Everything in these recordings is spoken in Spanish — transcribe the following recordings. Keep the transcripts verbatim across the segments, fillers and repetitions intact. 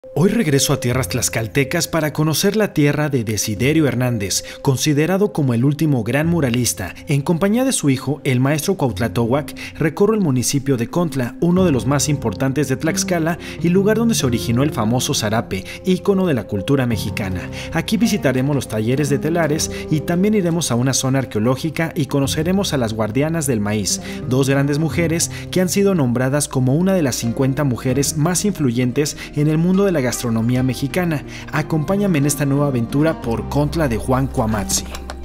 Hoy regreso a tierras tlaxcaltecas para conocer la tierra de Desiderio Hernández, considerado como el último gran muralista. En compañía de su hijo, el maestro Cuautlatóhuac, recorro el municipio de Contla, uno de los más importantes de Tlaxcala y lugar donde se originó el famoso zarape, ícono de la cultura mexicana. Aquí visitaremos los talleres de telares y también iremos a una zona arqueológica y conoceremos a las guardianas del maíz, dos grandes mujeres que han sido nombradas como una de las cincuenta mujeres más influyentes en el mundo de la gastronomía mexicana. Acompáñame en esta nueva aventura por Contla de Juan Cuamatzi.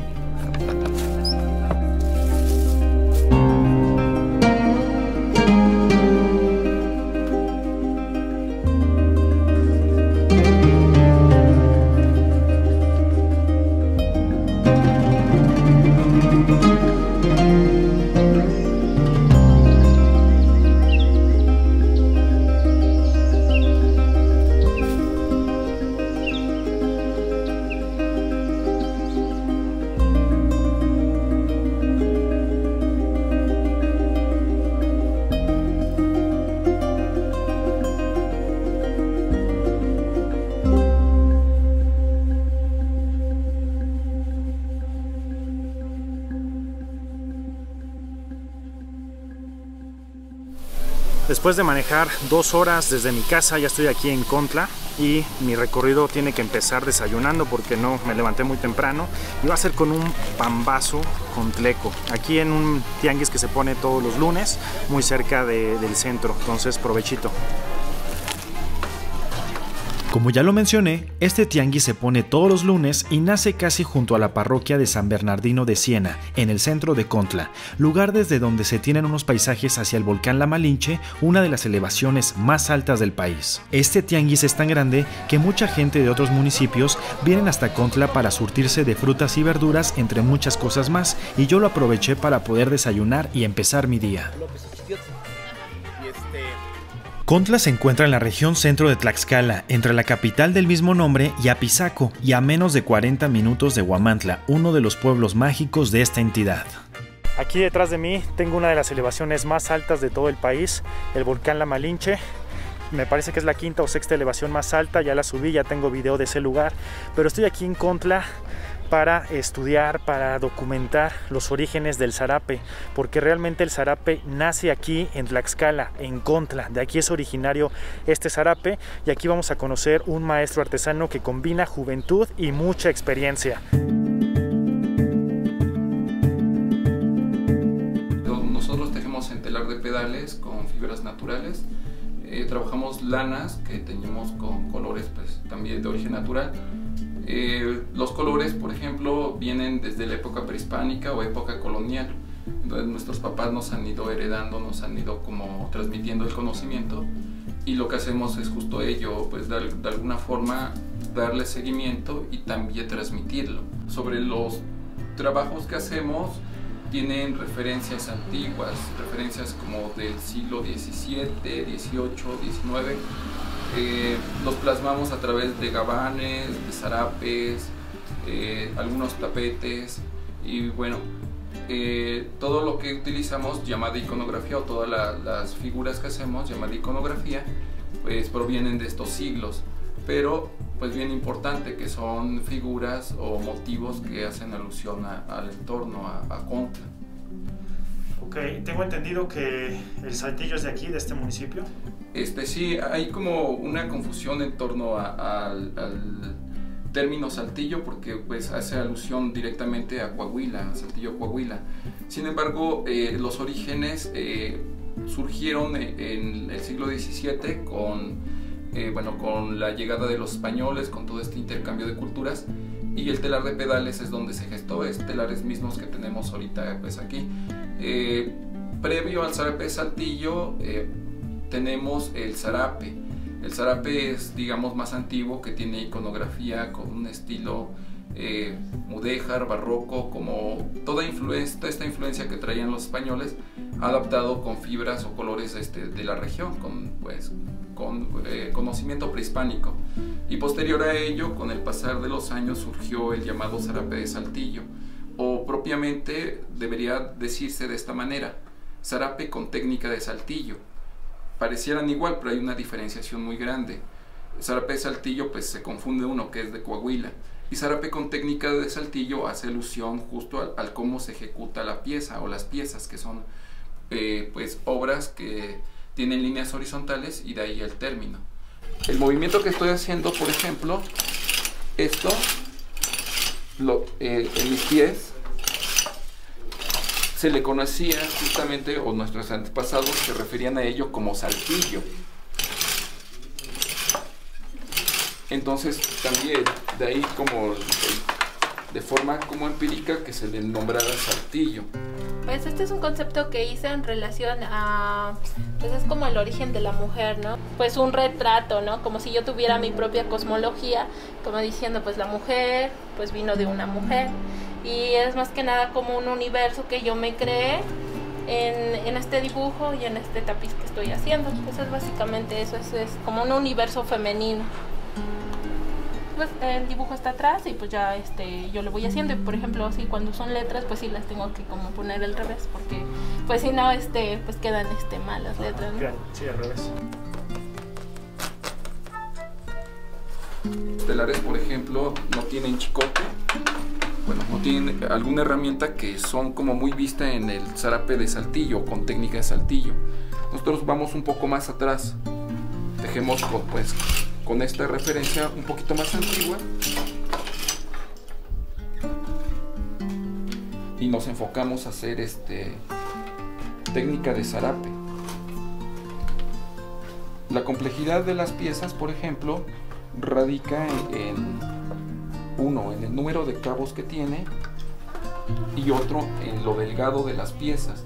Después de manejar dos horas desde mi casa, ya estoy aquí en Contla y mi recorrido tiene que empezar desayunando porque no me levanté muy temprano y va a ser con un pambazo contleco, aquí en un tianguis que se pone todos los lunes muy cerca de, del centro, entonces provechito. Como ya lo mencioné, este tianguis se pone todos los lunes y nace casi junto a la parroquia de San Bernardino de Siena, en el centro de Contla, lugar desde donde se tienen unos paisajes hacia el volcán La Malinche, una de las elevaciones más altas del país. Este tianguis es tan grande que mucha gente de otros municipios vienen hasta Contla para surtirse de frutas y verduras, entre muchas cosas más, y yo lo aproveché para poder desayunar y empezar mi día. Contla se encuentra en la región centro de Tlaxcala, entre la capital del mismo nombre y Apizaco, y a menos de cuarenta minutos de Huamantla, uno de los pueblos mágicos de esta entidad. Aquí detrás de mí tengo una de las elevaciones más altas de todo el país, el volcán La Malinche. Me parece que es la quinta o sexta elevación más alta, ya la subí, ya tengo video de ese lugar, pero estoy aquí en Contla para estudiar, para documentar los orígenes del zarape, porque realmente el zarape nace aquí en Tlaxcala, en Contla, de aquí es originario este zarape, y aquí vamos a conocer un maestro artesano que combina juventud y mucha experiencia. Nosotros tejemos en telar de pedales con fibras naturales, eh, trabajamos lanas que teñimos con colores pues, también de origen natural. Eh, los colores, por ejemplo, vienen desde la época prehispánica o época colonial. Entonces nuestros papás nos han ido heredando, nos han ido como transmitiendo el conocimiento, y lo que hacemos es justo ello, pues de, de alguna forma darle seguimiento y también transmitirlo. Sobre los trabajos que hacemos, tienen referencias antiguas, referencias como del siglo diecisiete, dieciocho, diecinueve. Eh, los plasmamos a través de gabanes, de zarapes, eh, algunos tapetes, y bueno, eh, todo lo que utilizamos llamada iconografía, o todas la, las figuras que hacemos llamada iconografía, pues provienen de estos siglos, pero pues bien importante que son figuras o motivos que hacen alusión a, al entorno, a, a Contla. Ok, tengo entendido que el saltillo es de aquí, de este municipio. Este, sí, hay como una confusión en torno a, a, al, al término saltillo, porque pues hace alusión directamente a Coahuila, a Saltillo, Coahuila. Sin embargo, eh, los orígenes eh, surgieron en el siglo diecisiete con, eh, bueno, con la llegada de los españoles, con todo este intercambio de culturas, y el telar de pedales es donde se gestó, es telares mismos que tenemos ahorita pues aquí. Eh, previo al zarape saltillo eh, tenemos el zarape. El zarape es, digamos, más antiguo, que tiene iconografía con un estilo eh, mudéjar, barroco, como toda, influencia, toda esta influencia que traían los españoles, adaptado con fibras o colores este, de la región, con, pues, con eh, conocimiento prehispánico. Y posterior a ello, con el pasar de los años, surgió el llamado zarape de saltillo, o propiamente debería decirse de esta manera: zarape con técnica de saltillo. Parecieran igual, pero hay una diferenciación muy grande. Zarape de Saltillo, pues se confunde uno que es de Coahuila. Y zarape con técnica de Saltillo hace alusión justo al, al cómo se ejecuta la pieza o las piezas, que son eh, pues obras que tienen líneas horizontales y de ahí el término. El movimiento que estoy haciendo, por ejemplo, esto, lo, eh, en mis pies, se le conocía justamente, o nuestros antepasados se referían a ello como saltillo. Entonces también de ahí como de forma como empírica que se le nombrara saltillo. Pues este es un concepto que hice en relación a, pues es como el origen de la mujer, ¿no? Pues un retrato, ¿no? Como si yo tuviera mi propia cosmología, como diciendo, pues la mujer, pues vino de una mujer. Y es más que nada como un universo que yo me creé en, en este dibujo y en este tapiz que estoy haciendo. Pues es básicamente eso, es, es como un universo femenino. Pues el dibujo está atrás y pues ya este yo lo voy haciendo, y por ejemplo así cuando son letras pues sí las tengo que como poner al revés, porque pues si no este pues quedan este mal las letras, ¿no? Sí, al revés. Estelares, por ejemplo, no tienen chicote, bueno, no tienen alguna herramienta que son como muy vista en el zarape de Saltillo, con técnica de Saltillo. Nosotros vamos un poco más atrás, tejemos con, pues con esta referencia un poquito más antigua y nos enfocamos a hacer este técnica de zarape. La complejidad de las piezas, por ejemplo, radica en, en uno, en el número de cabos que tiene, y otro en lo delgado de las piezas.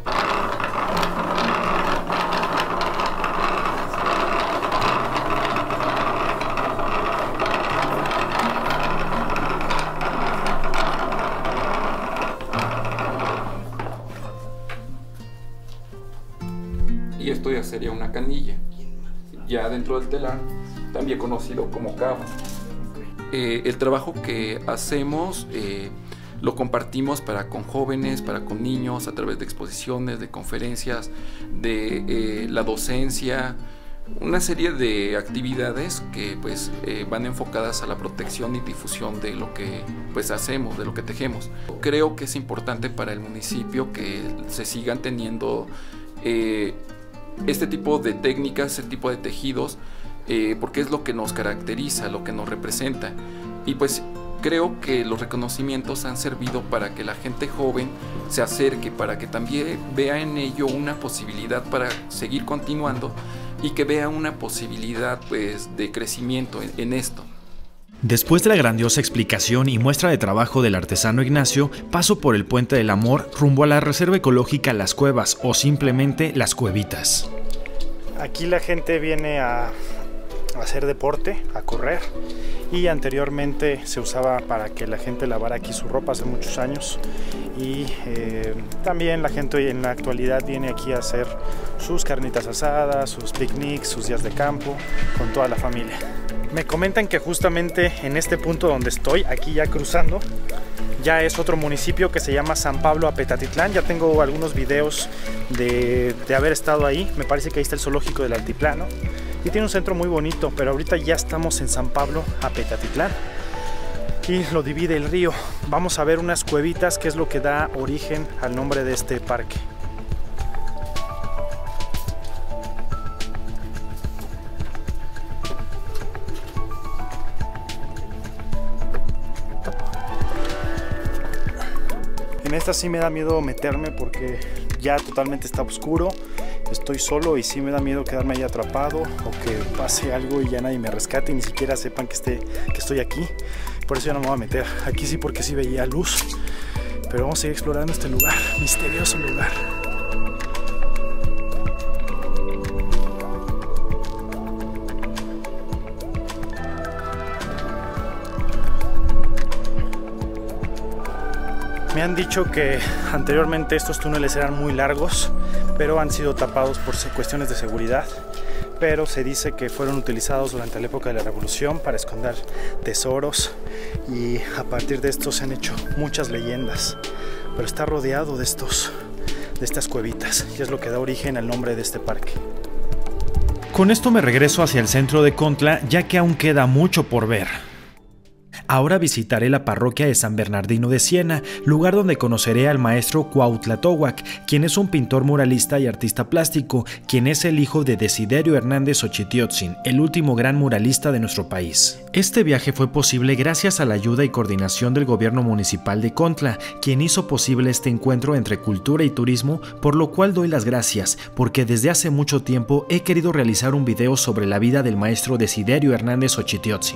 Y esto ya sería una canilla, ya dentro del telar, también conocido como cabo. Eh, el trabajo que hacemos eh, lo compartimos para con jóvenes, para con niños, a través de exposiciones, de conferencias, de eh, la docencia, una serie de actividades que pues eh, van enfocadas a la protección y difusión de lo que pues hacemos, de lo que tejemos. Creo que es importante para el municipio que se sigan teniendo eh, este tipo de técnicas, este tipo de tejidos, eh, porque es lo que nos caracteriza, lo que nos representa. Y pues creo que los reconocimientos han servido para que la gente joven se acerque, para que también vea en ello una posibilidad para seguir continuando y que vea una posibilidad pues de crecimiento en, en esto. Después de la grandiosa explicación y muestra de trabajo del artesano Ignacio, paso por el Puente del Amor rumbo a la Reserva Ecológica Las Cuevas, o simplemente Las Cuevitas. Aquí la gente viene a, a hacer deporte, a correr, y anteriormente se usaba para que la gente lavara aquí su ropa hace muchos años, y eh, también la gente en la actualidad viene aquí a hacer sus carnitas asadas, sus picnics, sus días de campo con toda la familia. Me comentan que justamente en este punto donde estoy, aquí ya cruzando, ya es otro municipio que se llama San Pablo Apetatitlán. Ya tengo algunos videos de, de haber estado ahí. Me parece que ahí está el zoológico del Altiplano y tiene un centro muy bonito, pero ahorita ya estamos en San Pablo Apetatitlán. Aquí lo divide el río. Vamos a ver unas cuevitas, que es lo que da origen al nombre de este parque. En esta sí me da miedo meterme porque ya totalmente está oscuro, estoy solo y sí me da miedo quedarme ahí atrapado o que pase algo y ya nadie me rescate y ni siquiera sepan que, esté, que estoy aquí. Por eso ya no me voy a meter. Aquí sí, porque sí veía luz, pero vamos a ir explorando este lugar, misterioso lugar. Me han dicho que anteriormente estos túneles eran muy largos, pero han sido tapados por cuestiones de seguridad. Pero se dice que fueron utilizados durante la época de la Revolución para esconder tesoros, y a partir de esto se han hecho muchas leyendas. Pero está rodeado de, estos, de estas cuevitas, y es lo que da origen al nombre de este parque. Con esto me regreso hacia el centro de Contla, ya que aún queda mucho por ver. Ahora visitaré la parroquia de San Bernardino de Siena, lugar donde conoceré al maestro Cuautla Towak, quien es un pintor muralista y artista plástico, quien es el hijo de Desiderio Hernández Xochitiotzin, el último gran muralista de nuestro país. Este viaje fue posible gracias a la ayuda y coordinación del gobierno municipal de Contla, quien hizo posible este encuentro entre cultura y turismo, por lo cual doy las gracias, porque desde hace mucho tiempo he querido realizar un video sobre la vida del maestro Desiderio Hernández Xochitiotzin.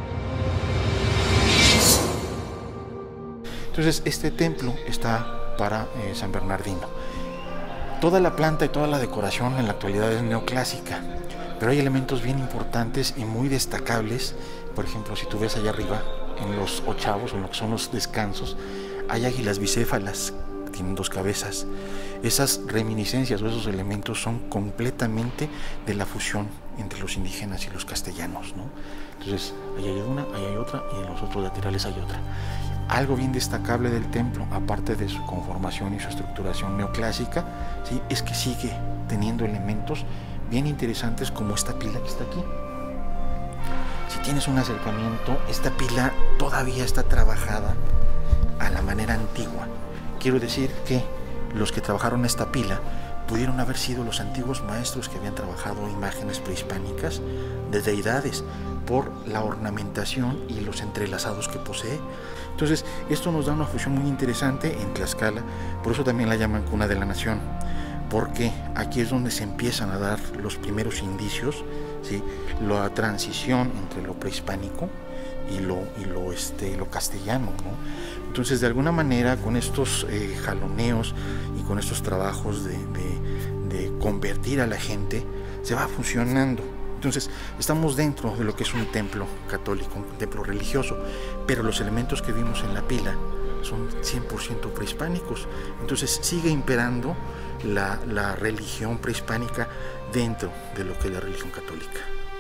Entonces este templo está para eh, San Bernardino. Toda la planta y toda la decoración en la actualidad es neoclásica, pero hay elementos bien importantes y muy destacables. Por ejemplo, si tú ves allá arriba, en los ochavos, o en lo que son los descansos, hay águilas bicéfalas, tienen dos cabezas. Esas reminiscencias o esos elementos son completamente de la fusión entre los indígenas y los castellanos, ¿no? Entonces, ahí hay una, ahí hay otra, y en los otros laterales hay otra. Algo bien destacable del templo, aparte de su conformación y su estructuración neoclásica, ¿sí?, es que sigue teniendo elementos bien interesantes como esta pila que está aquí. Si tienes un acercamiento, esta pila todavía está trabajada a la manera antigua. Quiero decir que los que trabajaron esta pila pudieron haber sido los antiguos maestros que habían trabajado imágenes prehispánicas de deidades, por la ornamentación y los entrelazados que posee. Entonces, esto nos da una fusión muy interesante en Tlaxcala, por eso también la llaman Cuna de la Nación, porque aquí es donde se empiezan a dar los primeros indicios, ¿sí?, la transición entre lo prehispánico y lo, y lo, este, lo castellano, ¿no? Entonces, de alguna manera, con estos eh, jaloneos y con estos trabajos de, de, de convertir a la gente, se va fusionando. Entonces, estamos dentro de lo que es un templo católico, un templo religioso, pero los elementos que vimos en la pila son cien por ciento prehispánicos. Entonces, sigue imperando la, la religión prehispánica dentro de lo que es la religión católica.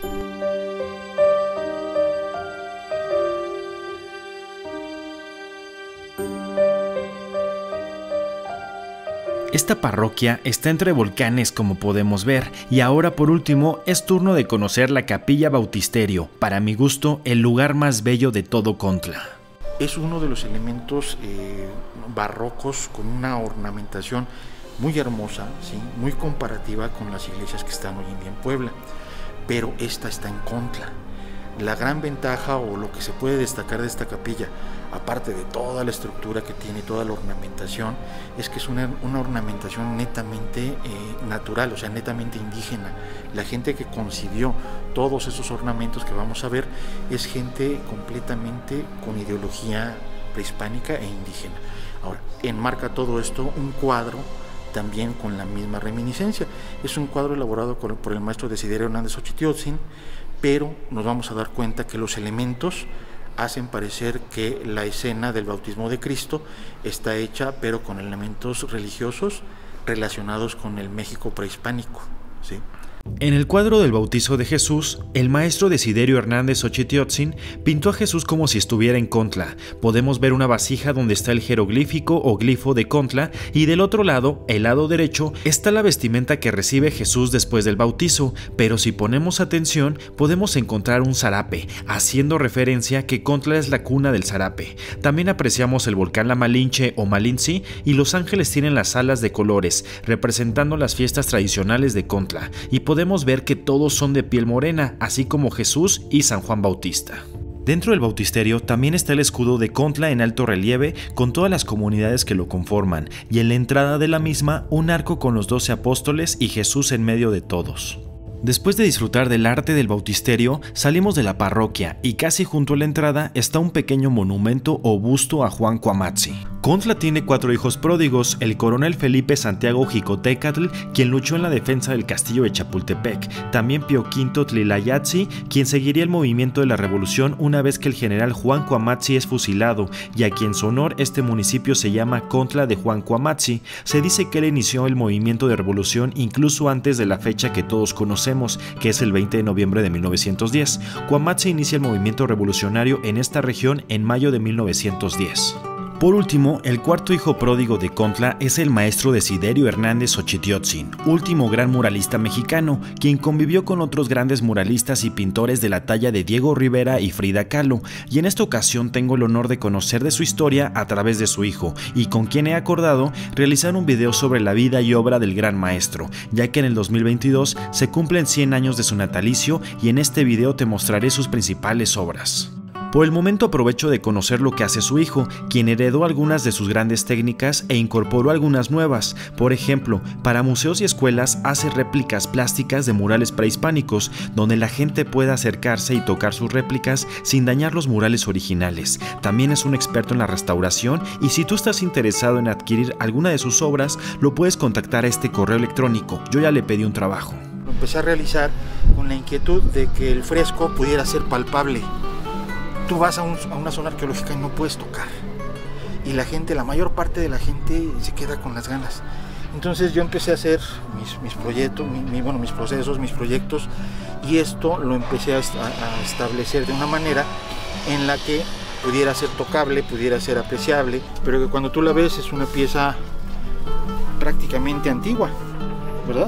Esta parroquia está entre volcanes, como podemos ver, y ahora por último es turno de conocer la Capilla Bautisterio, para mi gusto el lugar más bello de todo Contla. Es uno de los elementos eh, barrocos con una ornamentación muy hermosa, ¿sí?, muy comparativa con las iglesias que están hoy en día en Puebla, pero esta está en Contla. La gran ventaja o lo que se puede destacar de esta capilla, aparte de toda la estructura que tiene, toda la ornamentación, es que es una, una ornamentación netamente eh, natural, o sea, netamente indígena. La gente que concibió todos esos ornamentos que vamos a ver es gente completamente con ideología prehispánica e indígena. Ahora, enmarca todo esto un cuadro también con la misma reminiscencia. Es un cuadro elaborado por el maestro Desiderio Hernández Xochitiotzin, pero nos vamos a dar cuenta que los elementos hacen parecer que la escena del bautismo de Cristo está hecha, pero con elementos religiosos relacionados con el México prehispánico, ¿sí? En el cuadro del bautizo de Jesús, el maestro Desiderio Hernández Xochitiotzin pintó a Jesús como si estuviera en Contla. Podemos ver una vasija donde está el jeroglífico o glifo de Contla, y del otro lado, el lado derecho, está la vestimenta que recibe Jesús después del bautizo, pero si ponemos atención, podemos encontrar un zarape, haciendo referencia que Contla es la cuna del zarape. También apreciamos el volcán La Malinche o Malinci, y los ángeles tienen las alas de colores, representando las fiestas tradicionales de Contla, y podemos ver que todos son de piel morena, así como Jesús y San Juan Bautista. Dentro del bautisterio también está el escudo de Contla en alto relieve con todas las comunidades que lo conforman, y en la entrada de la misma un arco con los doce apóstoles y Jesús en medio de todos. Después de disfrutar del arte del bautisterio, salimos de la parroquia y casi junto a la entrada está un pequeño monumento o busto a Juan Cuamatzi. Contla tiene cuatro hijos pródigos: el coronel Felipe Santiago Jicotecatl, quien luchó en la defensa del castillo de Chapultepec, también Pío Quinto Tlilayatzi, quien seguiría el movimiento de la revolución una vez que el general Juan Cuamatzi es fusilado, y a quien su honor este municipio se llama Contla de Juan Cuamatzi. Se dice que él inició el movimiento de revolución incluso antes de la fecha que todos conocemos, que es el veinte de noviembre de mil novecientos diez. Cuamatzi inicia el movimiento revolucionario en esta región en mayo de mil novecientos diez. Por último, el cuarto hijo pródigo de Contla es el maestro Desiderio Hernández Xochitiotzin, último gran muralista mexicano, quien convivió con otros grandes muralistas y pintores de la talla de Diego Rivera y Frida Kahlo, y en esta ocasión tengo el honor de conocer de su historia a través de su hijo, y con quien he acordado realizar un video sobre la vida y obra del gran maestro, ya que en el dos mil veintidós se cumplen cien años de su natalicio y en este video te mostraré sus principales obras. Por el momento aprovecho de conocer lo que hace su hijo, quien heredó algunas de sus grandes técnicas e incorporó algunas nuevas. Por ejemplo, para museos y escuelas hace réplicas plásticas de murales prehispánicos, donde la gente pueda acercarse y tocar sus réplicas sin dañar los murales originales. También es un experto en la restauración y si tú estás interesado en adquirir alguna de sus obras, lo puedes contactar a este correo electrónico. Yo ya le pedí un trabajo. Lo empecé a realizar con la inquietud de que el fresco pudiera ser palpable. Tú vas a, un, a una zona arqueológica y no puedes tocar. Y la gente, la mayor parte de la gente se queda con las ganas. Entonces yo empecé a hacer mis, mis proyectos, mi, mi, bueno, mis procesos, mis proyectos, y esto lo empecé a, a establecer de una manera en la que pudiera ser tocable, pudiera ser apreciable, pero que cuando tú la ves es una pieza prácticamente antigua, ¿verdad?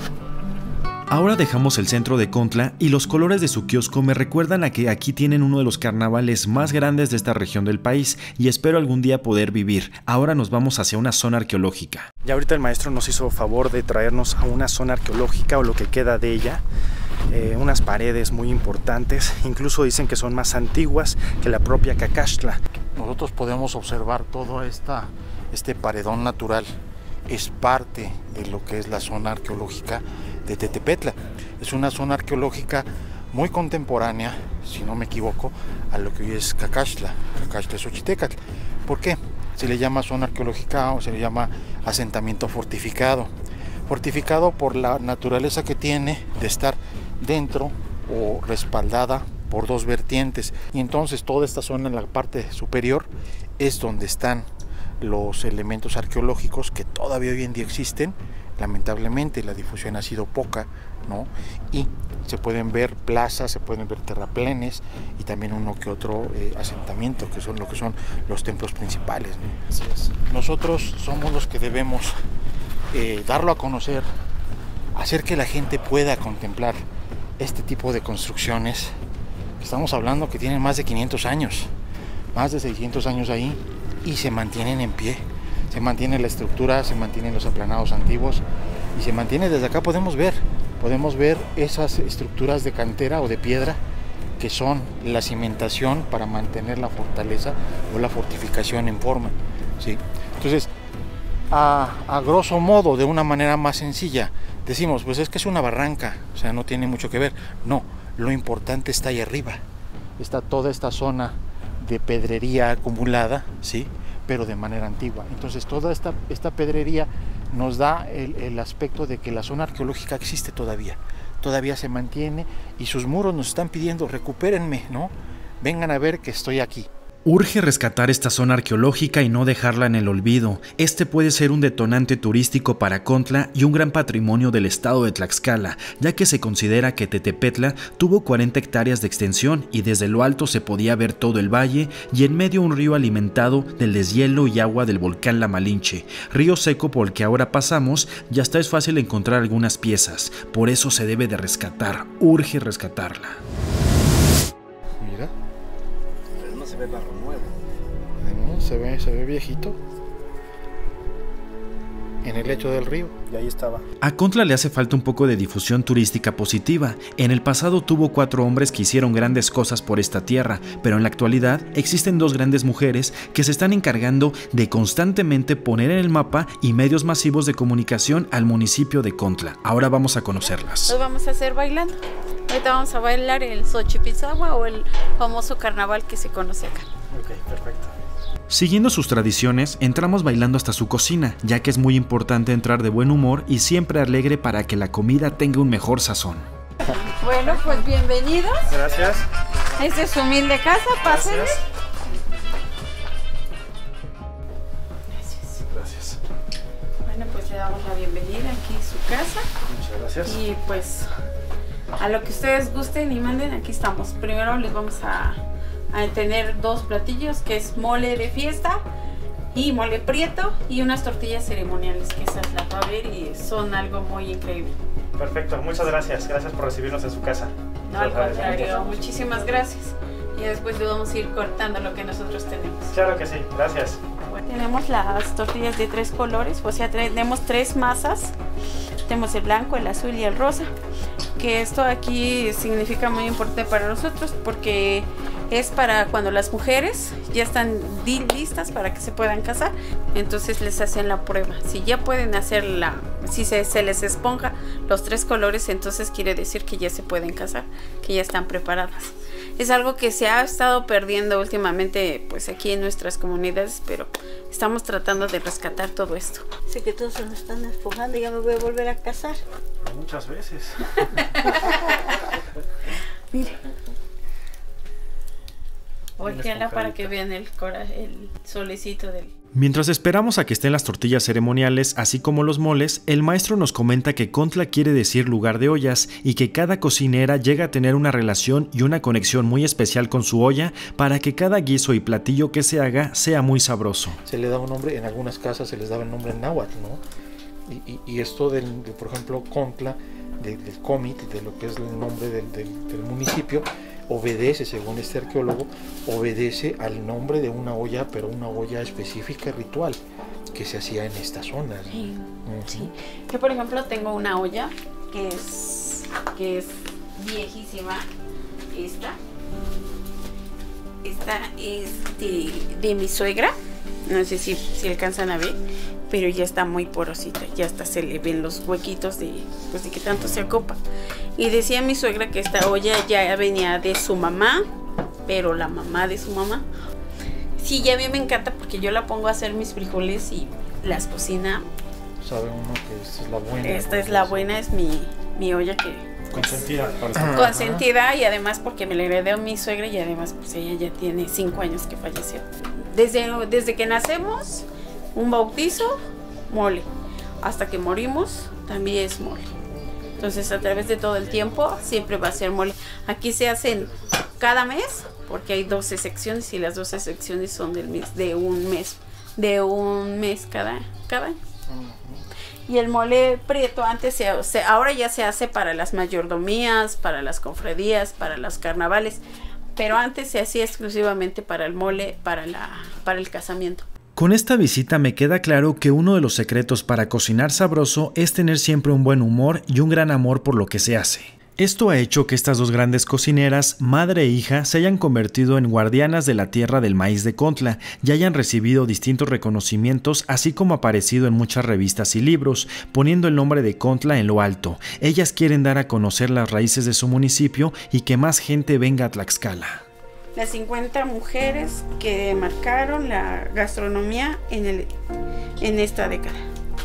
Ahora dejamos el centro de Contla y los colores de su kiosco me recuerdan a que aquí tienen uno de los carnavales más grandes de esta región del país y espero algún día poder vivir. Ahora nos vamos hacia una zona arqueológica. Ya ahorita el maestro nos hizo favor de traernos a una zona arqueológica o lo que queda de ella. Eh, unas paredes muy importantes, incluso dicen que son más antiguas que la propia Cacaxtla. Nosotros podemos observar todo esta, este paredón natural. Es parte de lo que es la zona arqueológica de Tetepetla. Es una zona arqueológica muy contemporánea, si no me equivoco, a lo que hoy es Cacaxtla, Cacaxtla Xochitecatl. ¿Por qué? Se le llama zona arqueológica o se le llama asentamiento fortificado. Fortificado por la naturaleza que tiene de estar dentro o respaldada por dos vertientes. Y entonces toda esta zona en la parte superior es donde están los elementos arqueológicos que todavía hoy en día existen. Lamentablemente la difusión ha sido poca, ¿no? Y se pueden ver plazas, se pueden ver terraplenes y también uno que otro eh, asentamiento, que son lo que son los templos principales, ¿no? Así es. Nosotros somos los que debemos eh, darlo a conocer, hacer que la gente pueda contemplar este tipo de construcciones. Estamos hablando que tienen más de quinientos años, más de seiscientos años ahí, y se mantienen en pie, se mantiene la estructura, se mantienen los aplanados antiguos y se mantiene. Desde acá podemos ver, podemos ver esas estructuras de cantera o de piedra que son la cimentación para mantener la fortaleza o la fortificación en forma, ¿sí? Entonces, a, a grosso modo, de una manera más sencilla, decimos, pues es que es una barranca, o sea, no tiene mucho que ver. No, lo importante está ahí arriba, está toda esta zona de pedrería acumulada, ¿sí? Pero de manera antigua. Entonces toda esta, esta pedrería nos da el, el aspecto de que la zona arqueológica existe todavía, todavía se mantiene y sus muros nos están pidiendo, recupérenme, ¿no? Vengan a ver que estoy aquí. Urge rescatar esta zona arqueológica y no dejarla en el olvido. Este puede ser un detonante turístico para Contla y un gran patrimonio del estado de Tlaxcala, ya que se considera que Tetepetla tuvo cuarenta hectáreas de extensión y desde lo alto se podía ver todo el valle y en medio un río alimentado del deshielo y agua del volcán La Malinche, río seco por el que ahora pasamos y hasta es fácil encontrar algunas piezas. Por eso se debe de rescatar, urge rescatarla. Mira. No se ve barro nuevo. No, se ve, se ve viejito. En el lecho del río. Y ahí estaba. A Contla le hace falta un poco de difusión turística positiva. En el pasado tuvo cuatro hombres que hicieron grandes cosas por esta tierra, pero en la actualidad existen dos grandes mujeres que se están encargando de constantemente poner en el mapa y medios masivos de comunicación al municipio de Contla. Ahora vamos a conocerlas. Los vamos a hacer bailando. Ahorita vamos a bailar el Xochipizahua o el famoso carnaval que se conoce acá. Ok, perfecto. Siguiendo sus tradiciones, entramos bailando hasta su cocina, ya que es muy importante entrar de buen humor y siempre alegre para que la comida tenga un mejor sazón. Bueno, pues bienvenidos. Gracias. Esta es su humilde casa, pásenle. Gracias. Gracias. Bueno, pues le damos la bienvenida aquí a su casa. Muchas gracias. Y pues a lo que ustedes gusten y manden, aquí estamos. Primero les vamos a, a tener dos platillos, que es mole de fiesta y mole prieto y unas tortillas ceremoniales que esas las va a ver y son algo muy increíble. Perfecto, muchas gracias. Gracias por recibirnos en su casa. No, al contrario, muchísimas gracias. Y después le vamos a ir cortando lo que nosotros tenemos. Claro que sí, gracias. Bueno, tenemos las tortillas de tres colores, o sea, tenemos tres masas. Tenemos el blanco, el azul y el rosa. Que esto aquí significa muy importante para nosotros porque es para cuando las mujeres ya están listas para que se puedan casar. Entonces les hacen la prueba. Si ya pueden hacerla, si se, se les esponja los tres colores, entonces quiere decir que ya se pueden casar, que ya están preparadas. Es algo que se ha estado perdiendo últimamente pues aquí en nuestras comunidades, pero estamos tratando de rescatar todo esto. Sé que todos se nos están esponjando y ya me voy a volver a casar. Muchas veces. Mire. Volteala para que vean el, cora, el solecito del... Mientras esperamos a que estén las tortillas ceremoniales, así como los moles, el maestro nos comenta que Contla quiere decir lugar de ollas y que cada cocinera llega a tener una relación y una conexión muy especial con su olla para que cada guiso y platillo que se haga sea muy sabroso. Se le da un nombre, en algunas casas se les daba el nombre en náhuatl, ¿no? Y, y, y esto del, de, por ejemplo, Contla, de, del Comit, de lo que es el nombre del, del, del municipio, obedece, según este arqueólogo, obedece al nombre de una olla, pero una olla específica ritual que se hacía en esta zona, ¿no? Sí, uh-huh. sí. Yo, por ejemplo, tengo una olla que es, que es viejísima. Esta. Esta es de, de mi suegra. No sé si, si alcanzan a ver, pero ya está muy porosita. Ya hasta se le ven los huequitos de, pues, de que tanto se ocupa. Y decía mi suegra que esta olla ya venía de su mamá, pero la mamá de su mamá. Sí, ya a mí me encanta porque yo la pongo a hacer mis frijoles y las cocina. Sabe uno que esta es la buena. Esta es la buena, es mi, mi olla que... Consentida. Consentida y además porque me la heredé a mi suegra y además pues ella ya tiene cinco años que falleció. Desde, desde que nacemos, un bautizo, mole. Hasta que morimos, también es mole. Entonces a través de todo el tiempo siempre va a ser mole. Aquí se hacen cada mes porque hay doce secciones y las doce secciones son del mes, de un mes, de un mes cada, cada año. Y el mole prieto antes se, se, ahora ya se hace para las mayordomías, para las confradías, para los carnavales, pero antes se hacía exclusivamente para el mole, para la, para el casamiento. Con esta visita me queda claro que uno de los secretos para cocinar sabroso es tener siempre un buen humor y un gran amor por lo que se hace. Esto ha hecho que estas dos grandes cocineras, madre e hija, se hayan convertido en guardianas de la tierra del maíz de Contla y hayan recibido distintos reconocimientos, así como aparecido en muchas revistas y libros, poniendo el nombre de Contla en lo alto. Ellas quieren dar a conocer las raíces de su municipio y que más gente venga a Tlaxcala. Las cincuenta mujeres que marcaron la gastronomía en, el, en esta década.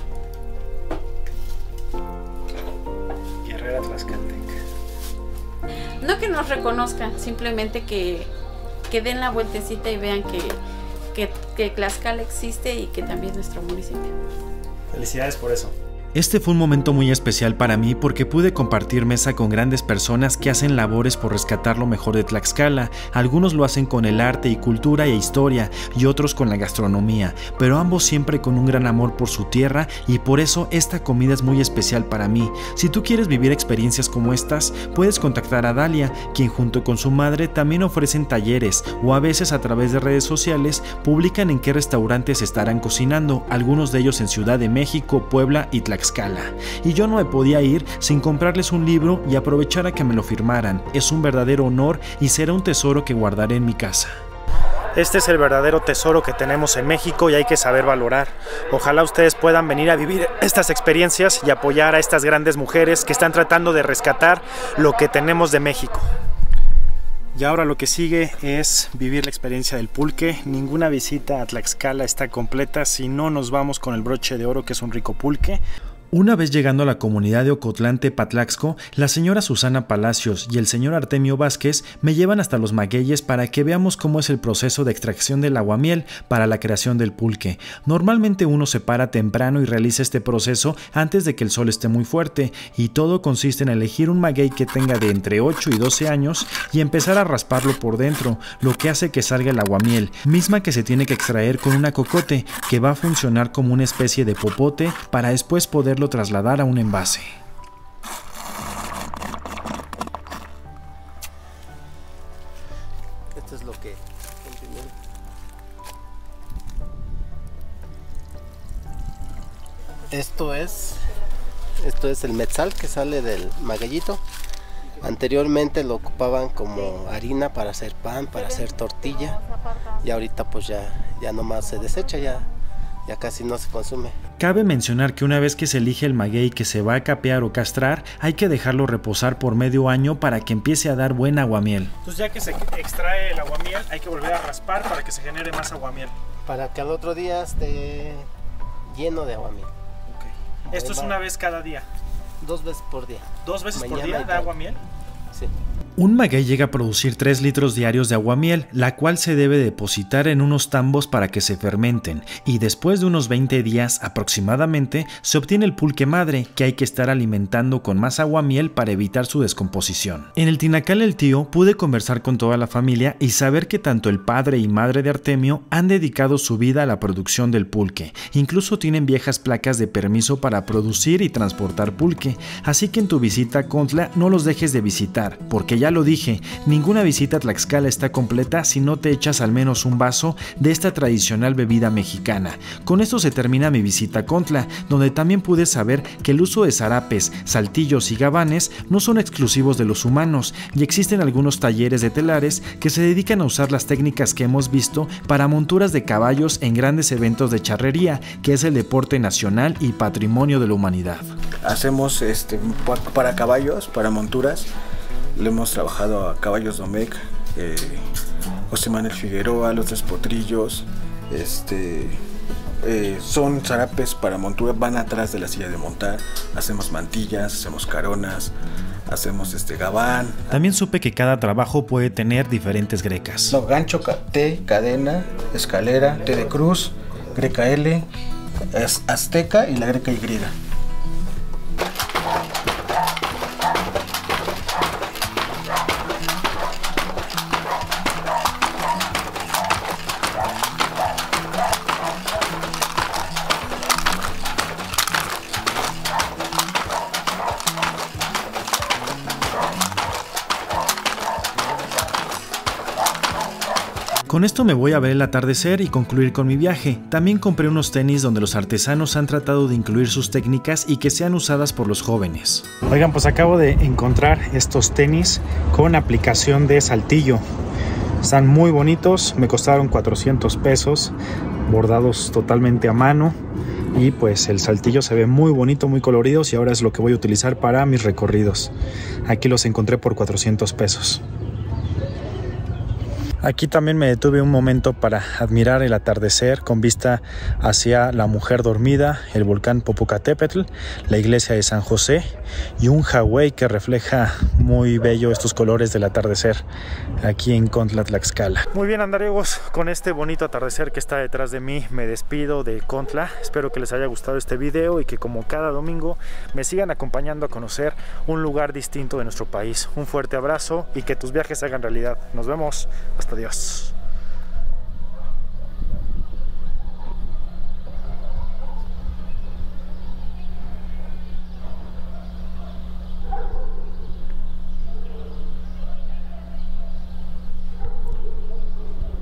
Guerrera tlaxcalteca. No que nos reconozcan, simplemente que, que den la vueltecita y vean que, que, que Tlaxcala existe y que también es nuestro municipio. Felicidades por eso. Este fue un momento muy especial para mí porque pude compartir mesa con grandes personas que hacen labores por rescatar lo mejor de Tlaxcala. Algunos lo hacen con el arte y cultura e historia y otros con la gastronomía, pero ambos siempre con un gran amor por su tierra y por eso esta comida es muy especial para mí. Si tú quieres vivir experiencias como estas, puedes contactar a Dalia, quien junto con su madre también ofrecen talleres o a veces a través de redes sociales publican en qué restaurantes estarán cocinando, algunos de ellos en Ciudad de México, Puebla y Tlaxcala. Y yo no me podía ir sin comprarles un libro y aprovechar a que me lo firmaran. Es un verdadero honor y será un tesoro que guardaré en mi casa. Este es el verdadero tesoro que tenemos en México y hay que saber valorar. Ojalá ustedes puedan venir a vivir estas experiencias y apoyar a estas grandes mujeres que están tratando de rescatar lo que tenemos de México. Y ahora lo que sigue es vivir la experiencia del pulque. Ninguna visita a Tlaxcala está completa si no nos vamos con el broche de oro, que es un rico pulque. Una vez llegando a la comunidad de Ocotlán Tepatlaxco, la señora Susana Palacios y el señor Artemio Vázquez me llevan hasta los magueyes para que veamos cómo es el proceso de extracción del aguamiel para la creación del pulque. Normalmente uno se para temprano y realiza este proceso antes de que el sol esté muy fuerte, y todo consiste en elegir un maguey que tenga de entre ocho y doce años y empezar a rasparlo por dentro, lo que hace que salga el aguamiel, misma que se tiene que extraer con una cocote que va a funcionar como una especie de popote para después poderlo trasladar a un envase. Esto es lo que esto es esto es el metzal que sale del magueyito. Anteriormente lo ocupaban como harina para hacer pan, para hacer tortilla, y ahorita pues ya ya nomás se desecha, ya ya casi no se consume. Cabe mencionar que una vez que se elige el maguey que se va a capear o castrar, hay que dejarlo reposar por medio año para que empiece a dar buen aguamiel. Entonces ya que se extrae el aguamiel, hay que volver a raspar para que se genere más aguamiel. Para que al otro día esté lleno de aguamiel. Okay. Esto es una vez cada día. Dos veces por día. ¿Dos veces Mañana por día da aguamiel? Sí. Un maguey llega a producir tres litros diarios de aguamiel, la cual se debe depositar en unos tambos para que se fermenten, y después de unos veinte días aproximadamente se obtiene el pulque madre, que hay que estar alimentando con más aguamiel para evitar su descomposición. En el Tinacal El Tío pude conversar con toda la familia y saber que tanto el padre y madre de Artemio han dedicado su vida a la producción del pulque, incluso tienen viejas placas de permiso para producir y transportar pulque, así que en tu visita a Contla no los dejes de visitar, porque ya lo dije, ninguna visita a Tlaxcala está completa si no te echas al menos un vaso de esta tradicional bebida mexicana. Con esto se termina mi visita a Contla, donde también pude saber que el uso de zarapes, saltillos y gabanes no son exclusivos de los humanos, y existen algunos talleres de telares que se dedican a usar las técnicas que hemos visto para monturas de caballos en grandes eventos de charrería, que es el deporte nacional y patrimonio de la humanidad. Hacemos este, para caballos, para monturas. Le hemos trabajado a Caballos Domecq, eh, José Manuel Figueroa, Los Tres Potrillos. Este, eh, son zarapes para montura, van atrás de la silla de montar. Hacemos mantillas, hacemos caronas, hacemos este gabán. También supe que cada trabajo puede tener diferentes grecas. No, gancho, T, cadena, escalera, T de cruz, greca L, azteca y la greca Y. Con esto me voy a ver el atardecer y concluir con mi viaje. También compré unos tenis donde los artesanos han tratado de incluir sus técnicas y que sean usadas por los jóvenes. Oigan, pues acabo de encontrar estos tenis con aplicación de saltillo. Están muy bonitos, me costaron cuatrocientos pesos, bordados totalmente a mano. Y pues el saltillo se ve muy bonito, muy coloridos, y ahora es lo que voy a utilizar para mis recorridos. Aquí los encontré por cuatrocientos pesos. Aquí también me detuve un momento para admirar el atardecer con vista hacia la Mujer Dormida, el volcán Popocatépetl, la iglesia de San José y un Hawái que refleja muy bello estos colores del atardecer aquí en Contla, Tlaxcala. Muy bien, andariegos, con este bonito atardecer que está detrás de mí me despido de Contla. Espero que les haya gustado este video y que, como cada domingo, me sigan acompañando a conocer un lugar distinto de nuestro país. Un fuerte abrazo y que tus viajes se hagan realidad. Nos vemos. Hasta Adiós.